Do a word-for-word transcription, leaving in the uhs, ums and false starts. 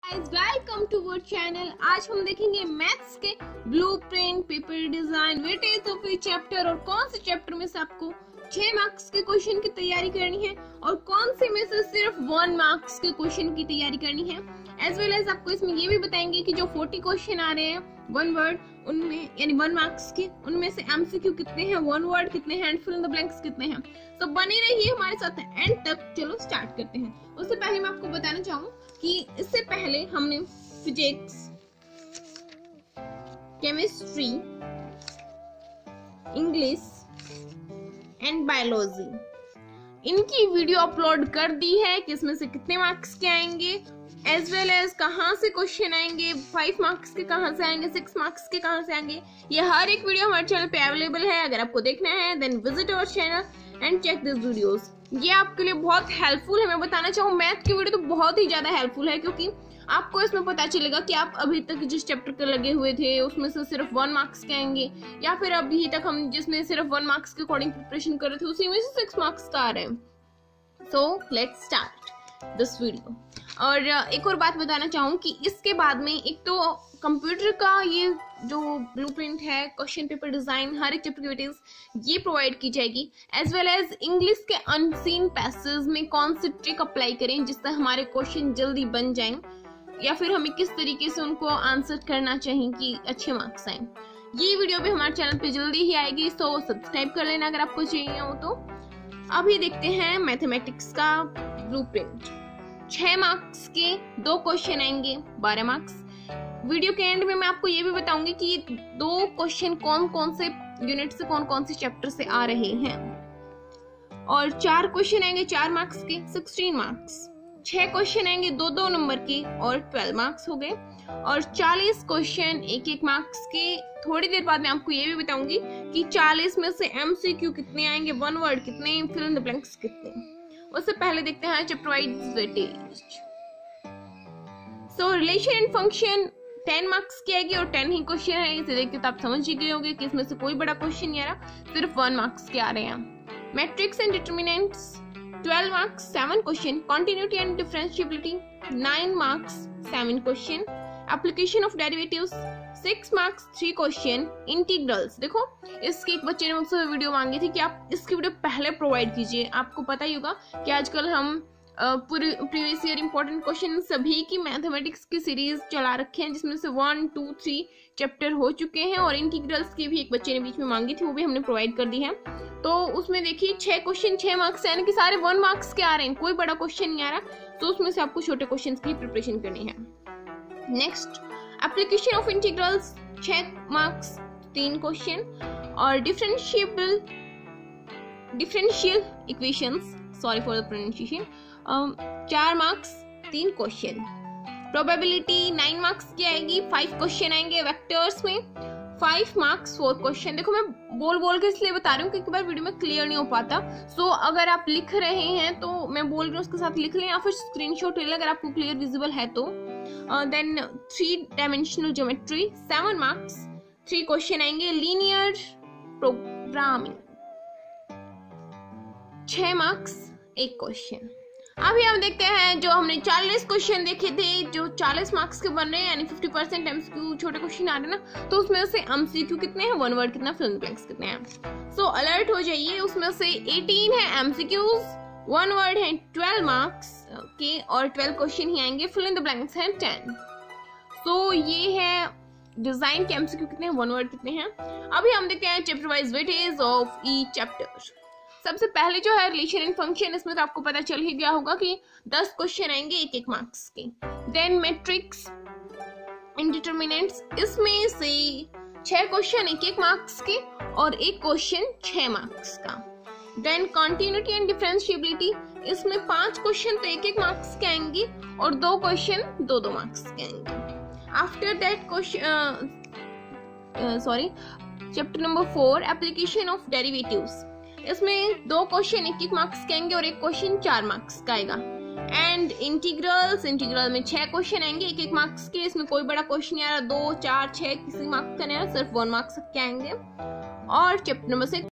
Welcome to our channel. आज हम देखेंगे मैथ्स के blueprint, paper design, weightage of each chapter और कौन से चैप्टर में से आपको छह मार्क्स के क्वेश्चन की तैयारी करनी है और कौन से में से सिर्फ वन मार्क्स के क्वेश्चन की तैयारी करनी है। एज वेल एज आपको इसमें ये भी बताएंगे कि जो चालीस क्वेश्चन आ रहे हैं वन वर्ड उनमें यानी वन मार्क्स के, उनमें से एमसीक्यू कितने हैं, वन वर्ड कितने हैं and fill in the blanks कितने हैं। तो बने रहिए हमारे साथ एंड तक। चलो स्टार्ट करते हैं। उससे पहले मैं आपको बताना चाहूँ कि इससे पहले हमने physics, chemistry, English and biology इनकी वीडियो अपलोड कर दी है कि इसमें से कितने मार्क्स के आएंगे, एज वेल एज कहाँ से क्वेश्चन आएंगे, फाइव मार्क्स के कहाँ से आएंगे, सिक्स मार्क्स के कहाँ से आएंगे। ये हर एक वीडियो हमारे चैनल पे अवेलेबल है। अगर आपको देखना है then visit our channel and check this videos. ये आपके लिए बहुत हेल्पफुल है। मैं बताना चाहूँ मैथ की वीडियो तो बहुत ही ज्यादा हेल्पफुल है, क्योंकि आपको इसमें पता चलेगा कि आप अभी तक जिस चैप्टर के लगे हुए थे उसमें से सिर्फ वन मार्क्स के आएंगे, या फिर अभी तक हम जिसमें सिर्फ वन मार्क्स के अकॉर्डिंग प्रिपरेशन कर रहे थे उसी में से सिक्स मार्क्स का आ रहे हैं। So let's start this video. और एक और बात बताना चाहूँ कि इसके बाद में एक तो कंप्यूटर का ये जो ब्लूप्रिंट है, क्वेश्चन पेपर डिजाइन, हर एक चैप्टर की वेटेज ये प्रोवाइड की जाएगी, एज वेल एज इंग्लिश के अनसीन पैसेज में कौन सी ट्रिक अप्लाई करें जिससे हमारे क्वेश्चन जल्दी बन जाएं, या फिर हमें किस तरीके से उनको आंसर करना चाहिए कि अच्छे मार्क्स आए। ये वीडियो भी हमारे चैनल पे जल्दी ही आएगी, सो सब्सक्राइब कर लेना अगर आपको चाहिए हो तो। अभी देखते हैं मैथमेटिक्स का ब्लूप्रिंट। छह मार्क्स के दो क्वेश्चन आएंगे, बारह मार्क्स। वीडियो के एंड में मैं आपको ये भी बताऊंगी कि ये दो क्वेश्चन कौन कौन से यूनिट से, कौन कौन से चैप्टर से आ रहे हैं। और चार क्वेश्चन आएंगे चार मार्क्स के, सोलह मार्क्स। छह क्वेश्चन आएंगे दो दो नंबर के और बारह मार्क्स हो गए। और चालीस क्वेश्चन एक एक मार्क्स के। थोड़ी देर बाद मैं आपको ये भी बताऊंगी कि चालीस में से एमसीक्यू कितने आएंगे, वन वर्ड कितने, फिल इन द ब्लैंक्स कितने। उससे पहले देखते हैं chapter wise weightage. So relation and function ten marks की आएगी और टेन ही क्वेश्चन है। इसे देख के तो आप समझ ही गए होंगे कि इसमें से कोई बड़ा क्वेश्चन नहीं आ रहा, सिर्फ वन मार्क्स के आ रहे हैं। Matrix and determinants twelve marks, seven question. Continuity and differentiability nine marks, seven question. Application of derivatives six marks, three question. Integrals देखो, इसके एक बच्चे ने मुझसे वीडियो मांगी थी कि आप इसकी वीडियो पहले प्रोवाइड कीजिए। आपको पता ही होगा कि आजकल हम पूरे प्रीवियस ईयर इंपॉर्टेंट क्वेश्चन सभी की मैथमेटिक्स की सीरीज चला रखे हैं, जिसमें से वन टू थ्री चैप्टर हो चुके हैं। और इंटीग्रल्स की भी एक बच्चे ने बीच में मांगी थी, वो भी हमने प्रोवाइड कर दी है। तो उसमें देखिए छह क्वेश्चन छह मार्क्स यानी कि सारे वन मार्क्स के आ रहे हैं, कोई बड़ा क्वेश्चन नहीं आ रहा। तो उसमें से आपको छोटे क्वेश्चन की प्रिपरेशन करनी है। नेक्स्ट एप्लीकेशन ऑफ इंटीग्रल्स छह मार्क्स, तीन क्वेश्चन। और differentiable differential equations, sorry for the pronunciation, चार मार्क्स, तीन क्वेश्चन। प्रोबेबिलिटी नाइन मार्क्स की आएगी, फाइव क्वेश्चन आएंगे। वेक्टर्स में फाइव मार्क्स, फोर क्वेश्चन। देखो मैं बोल बोल के इसलिए बता रही हूँ क्योंकि बार वीडियो में क्लियर नहीं हो पाता। सो so, अगर आप लिख रहे हैं तो मैं बोल रही हूँ उसके साथ लिख लें, या फिर स्क्रीनशॉट ले लें अगर आपको क्लियर विजिबल है तो। Then three dimensional geometry, seven marks, three question आएंगे। लीनियर प्रोग्रामिंग छह मार्क्स, एक क्वेश्चन। अभी हम देखते हैं जो हमने चालीस क्वेश्चन देखे थे जो चालीस मार्क्स के बन रहे हैं, यानी फिफ्टी परसेंट एमसीक्यू छोटे क्वेश्चन आ रहे हैं ना, तो उसमें से एमसीक्यू कितने हैं, वन वर्ड कितना, फिल इन द ब्लैंक्स कितने हैं। सो अलर्ट हो जाइए, उसमें से अठारह है एमसीक्यूज, वन वर्ड है ट्वेल्व मार्क्स के और ट्वेल्व क्वेश्चन ही आएंगे, फिल इन द ब्लैंक्स है टेन। सो ये है डिजाइन के एमसीक्यू कितने हैं, वन वर्ड कितने हैं। अभी हम देखते हैं chapter wise weightage of each chapter. सबसे पहले जो है रिलेशन एंड फंक्शन, इसमें तो आपको पता चल ही गया होगा कि दस क्वेश्चन आएंगे एक एक मार्क्स के। देन मैट्रिक्स एंड डिटरमिनेंट्स, इसमें से छह क्वेश्चन एक एक मार्क्स के और एक क्वेश्चन छह मार्क्स का। देन कॉन्टिन्यूटी एंड डिफरेंशिएबिलिटी, इसमें पांच क्वेश्चन तो एक एक मार्क्स के आएंगे और दो क्वेश्चन दो दो मार्क्स के आएंगे। After that question sorry chapter number four application of derivatives, इसमें दो क्वेश्चन एक एक मार्क्स के आएंगे और एक क्वेश्चन चार मार्क्स का आएगा। एंड इंटीग्रल्स, इंटीग्रल में छह क्वेश्चन आएंगे एक एक मार्क्स के। इसमें कोई बड़ा क्वेश्चन नहीं आ रहा, दो चार छह किसी मार्क्स का नहीं आ रहा, सिर्फ वन मार्क्स के आएंगे। और चैप्टर नंबर सिक्स